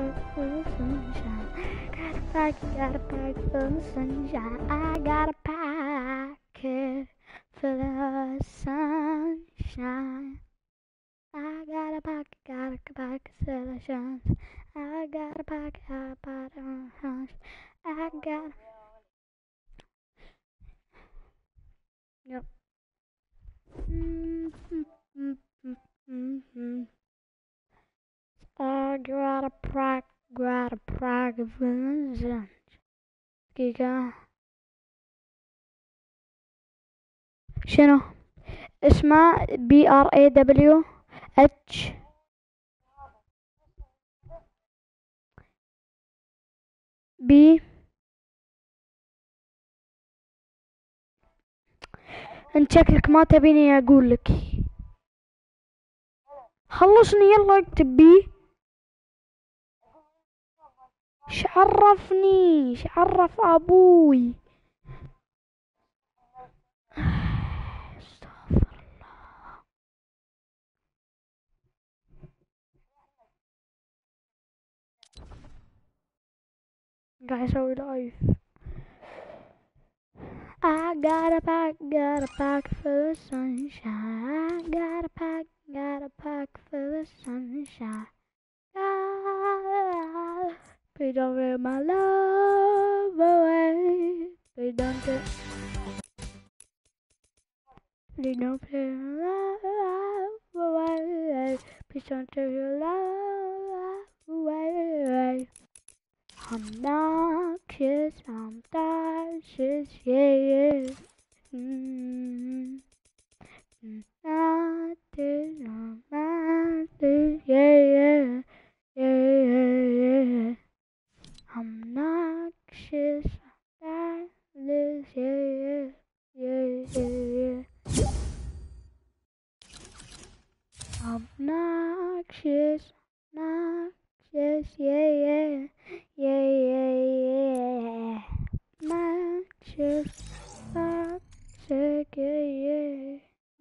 got a pack full of sunshine. I got a pocket full of sunshine. I got a pocket full of sunshine. I got a pocket full of sunshine. I got. Yep. I got a pocket full of sunshine. دقيقة. شنو اسمه BRAWH B. انت شكلك ما تبيني اقول لك. خلصني يلا اكتب بي. شعرفني شعرف ابوي. استغفر الله. قاعد اسوي لايف. I got a pack full of sunshine. I got a pack full of sunshine. Please don't take my love away. Please don't take my love away. Please don't take your love away. I'm noxious, I'm nauseous, yeah. Nothing, yeah. I'm noxious, I'm nauseous, yeah. I'm noxious, yeah. Noxious, toxic, yeah.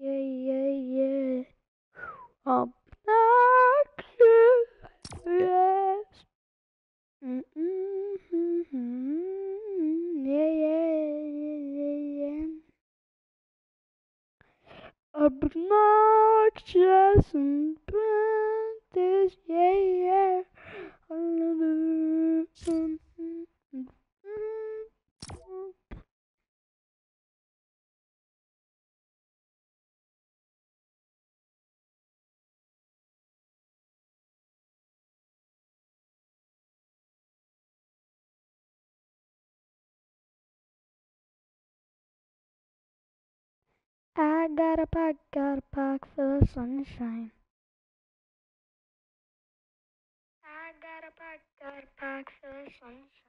I'm noxious, yes. Yeah. Obnoxious and practice, yeah. I got a pack full of sunshine. I got a pack full of sunshine.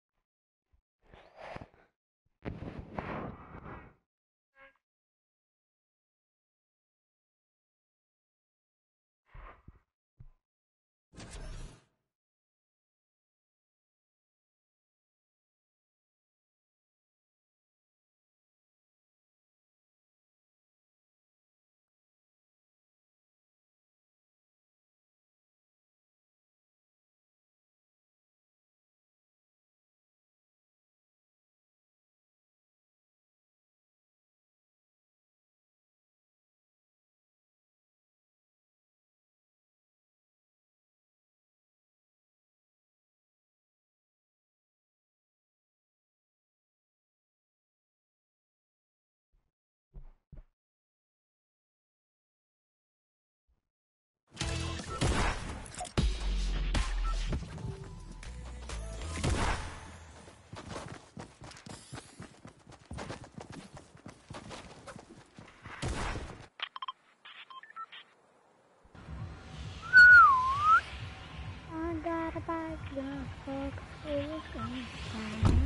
I got a pack full of sunshine.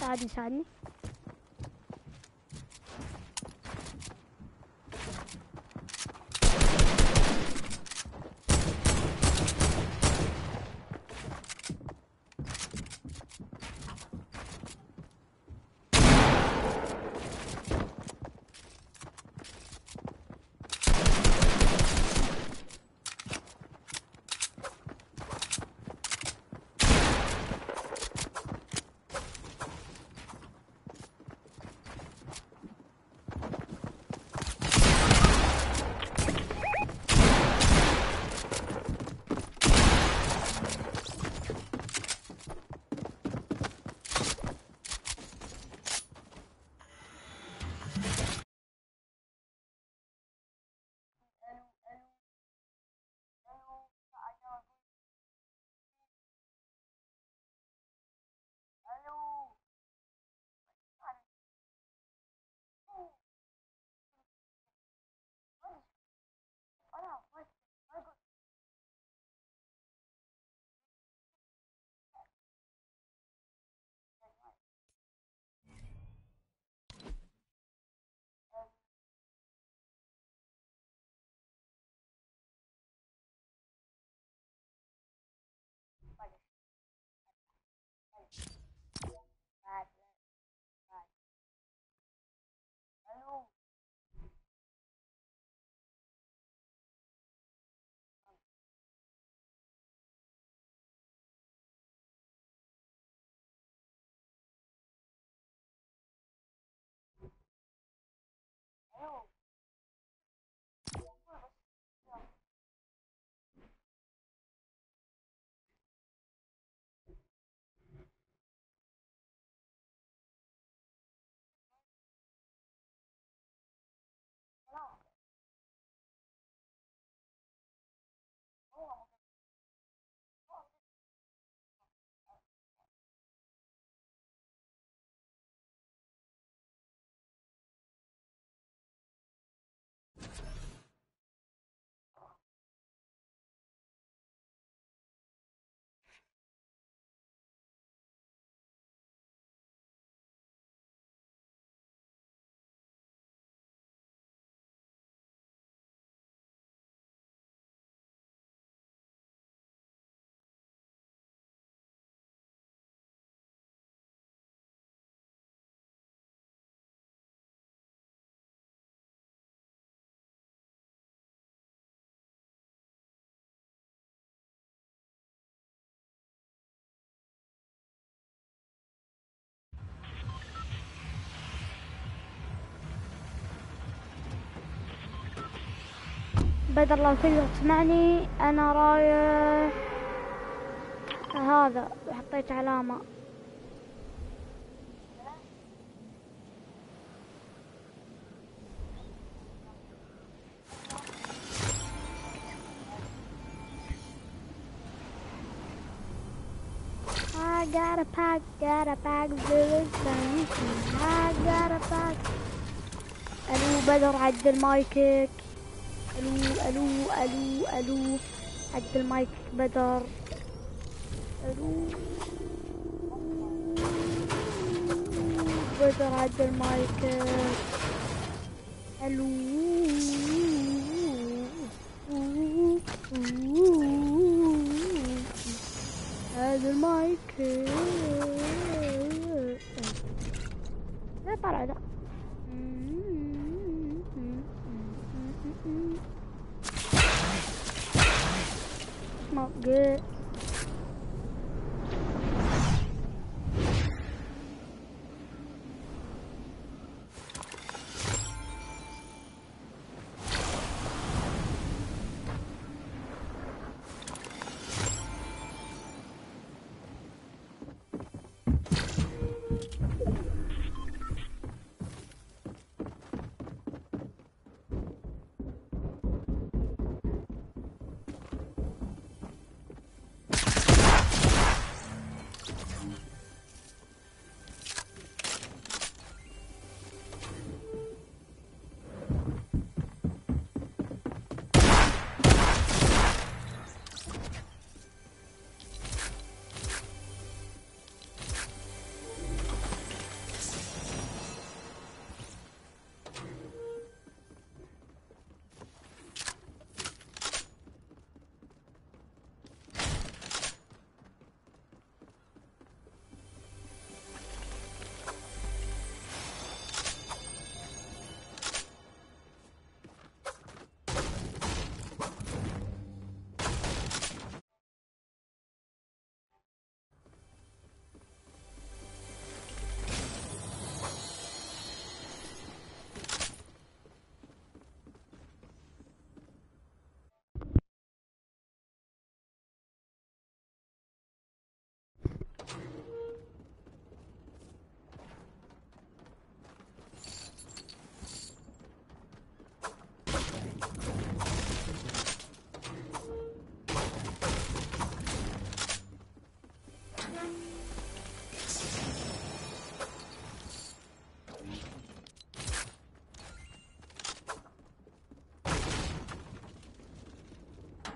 ساعدني. بدر لو تقدر تسمعني، انا رايح هذا، حطيت علامة. I gotta pack the I gotta pack. الو بدر عدل مايكك. الو عدل مايكك بدر. الو بدر عدل مايكك. الو هذا المايك لا طلع لا. Not good.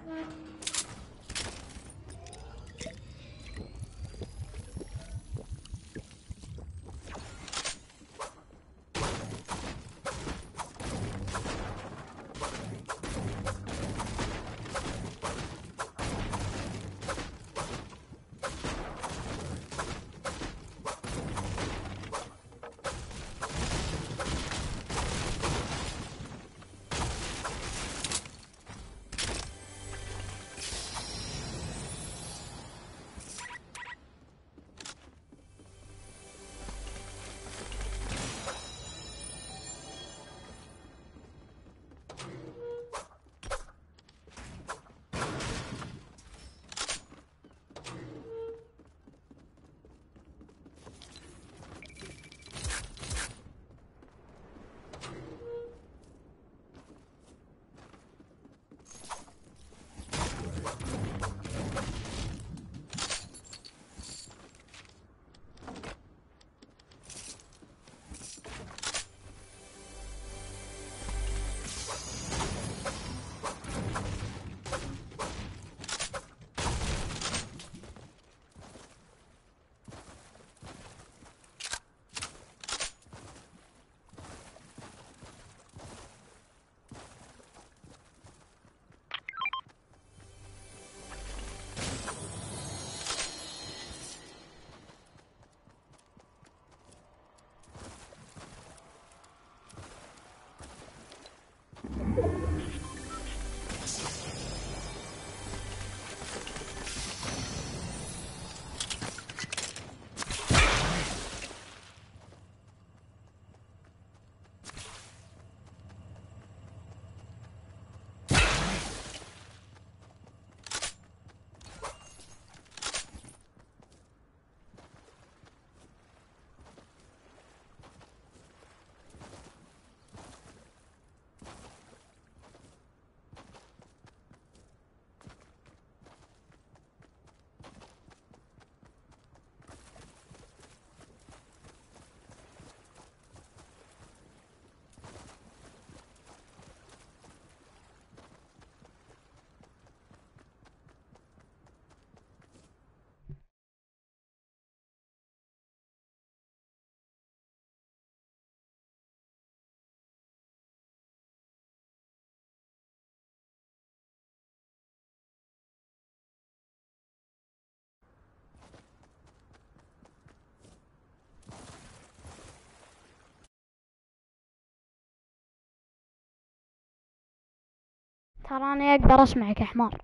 تراني اقدر اسمعك يا حمار.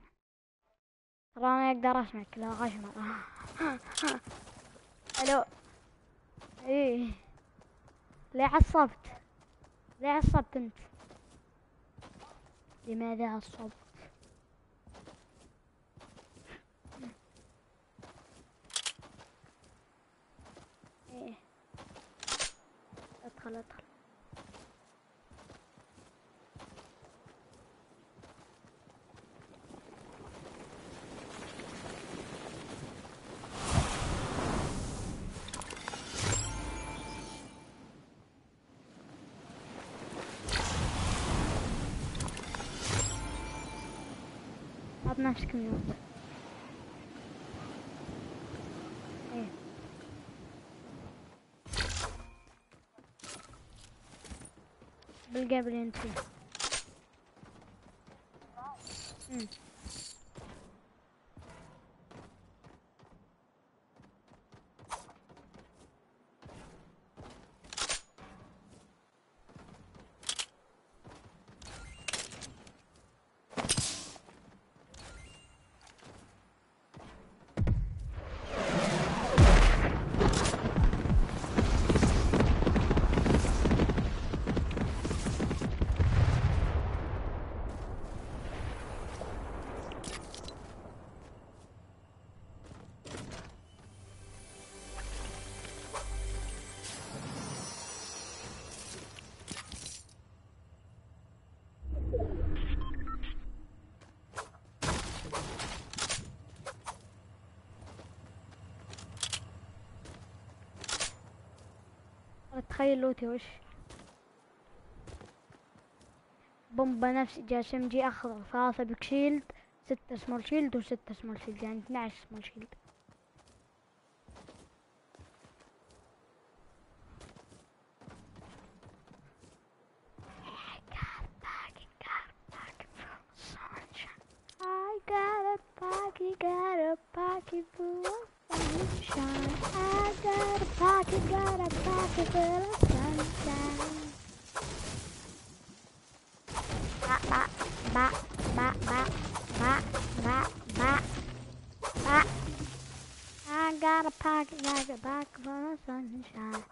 تراني اقدر اسمعك لا غشمر. الو. ايه ليه عصبت؟ ليه عصبت انت؟ لماذا عصبت؟ ايه ادخل ادخل. حط نفسك ميوت. ايه بالقبل انت فيه. تخيل لوتي وش بومبا نفس جاسم جي اخضر 3 بيك شيلد 6 سمول شيلد و6 سمول شيلد، يعني 12 سمول شيلد. I got a pocket full of sunshine. I got a pocket full of sunshine. Ba ba ba ba ba ba ba ba ba. I got a pocket full of sunshine.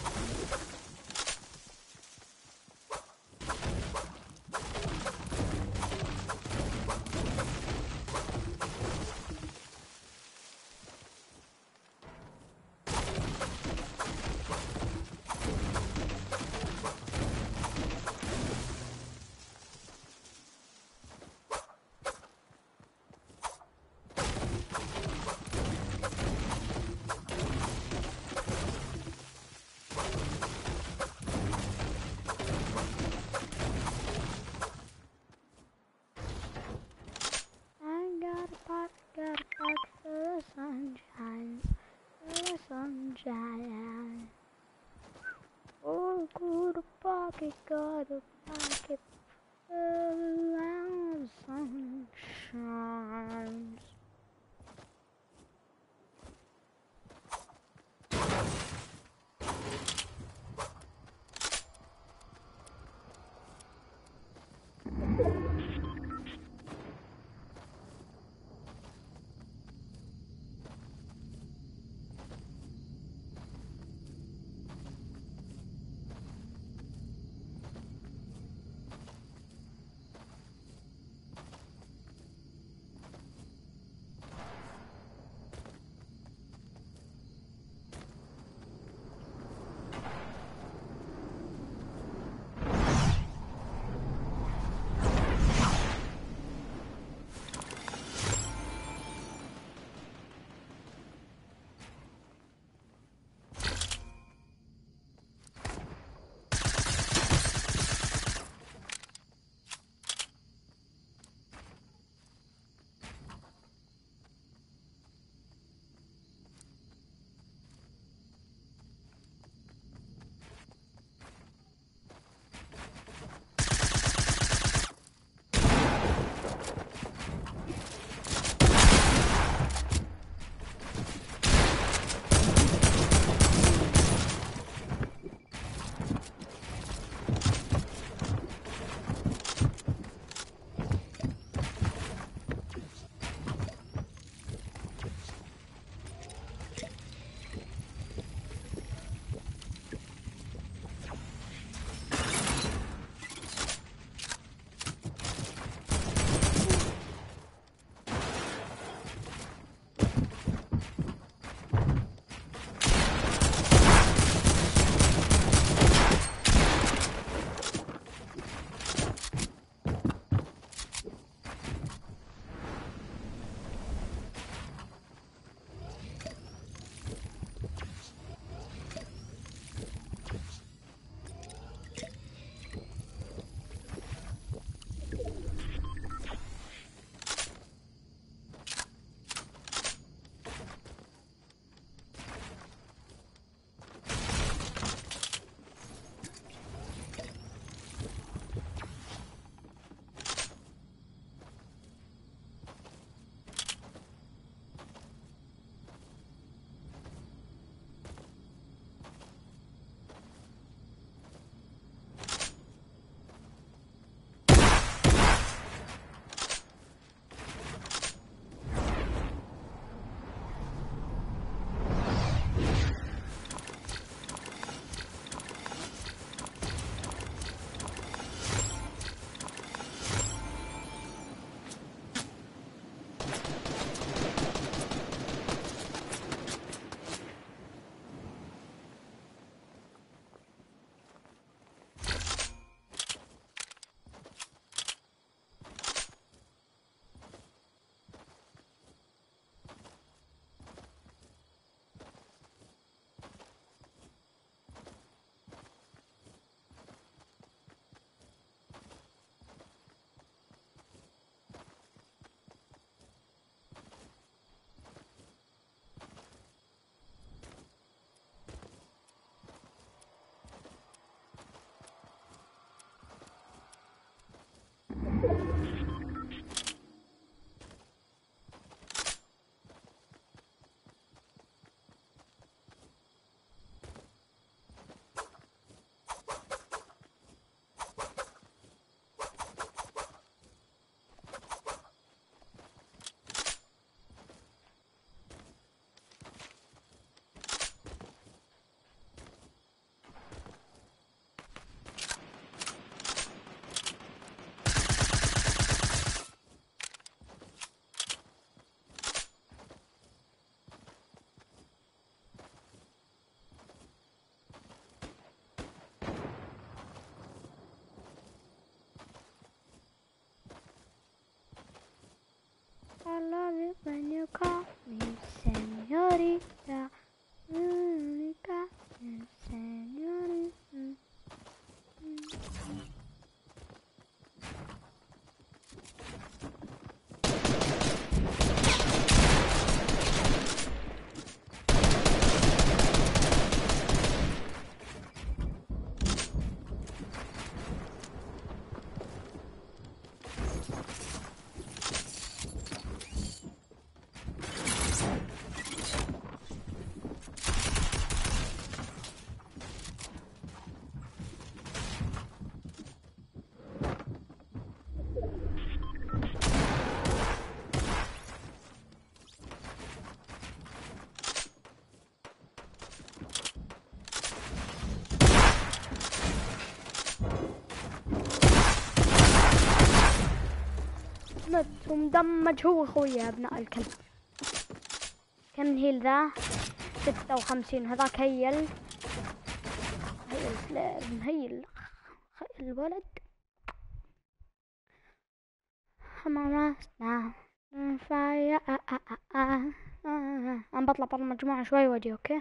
Got a pocket full of sunshine, full of sunshine. Oh, got a pocket full of sunshine. ومدمج هو خويا ابناء الكلب. كم هيل ذا؟ 56. هذاك هيل سليم. هيل الولد انا بطلع برا المجموعة شوي واجي. اوكي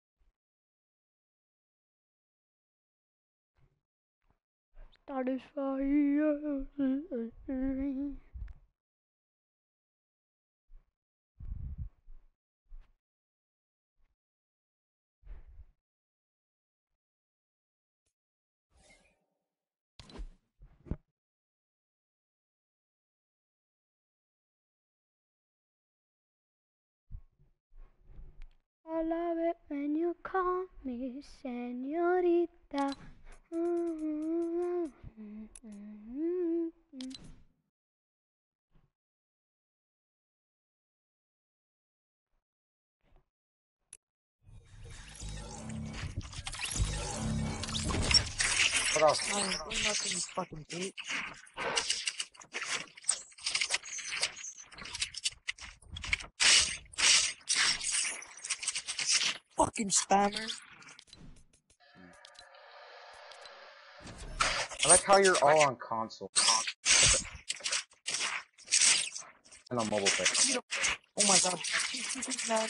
I love it when you call me señorita. What else? I'm not in fucking beat. Fucking spammer. I like how you're all on console. And on mobile phone. Oh my god. Man.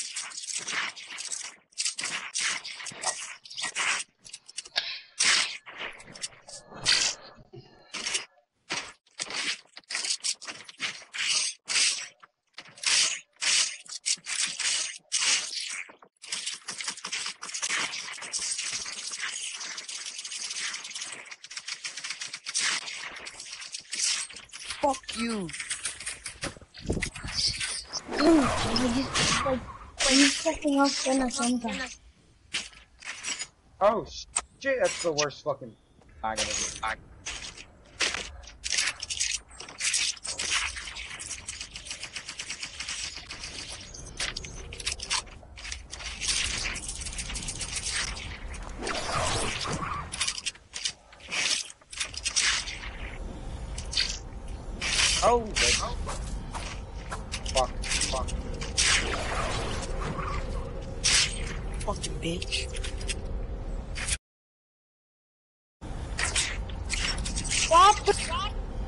Fuck you. Oh shit, that's the worst fucking bag of it. Oh, fuck. Fucking bitch. What the fuck?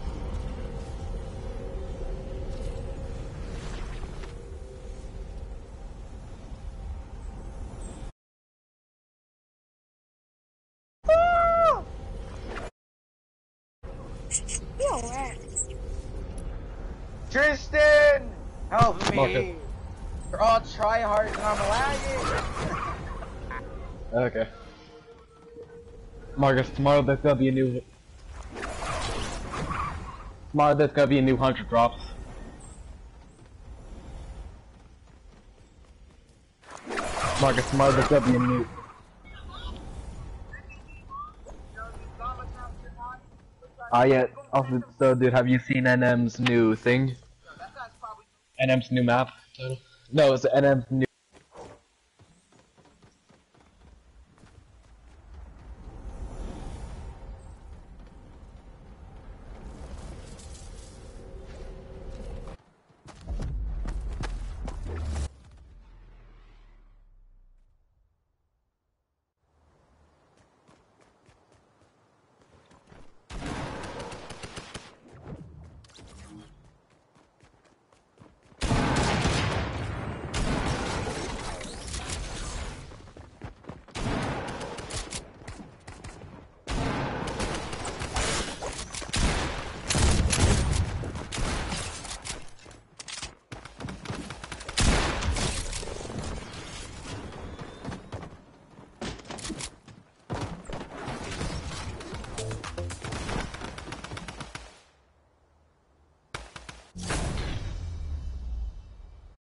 Tristan! Help me! Marcus. They're all tryhards and I'm lagging! Okay. Marcus, tomorrow there's gonna be a new... Tomorrow there's gonna be a new 100 drops. Marcus, tomorrow there's gonna be a new... Yeah. Also, so dude, have you seen NM's new thing? NM's new map? No, it's NM's new...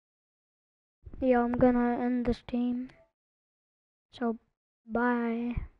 Yeah, I'm gonna end this team. So, bye.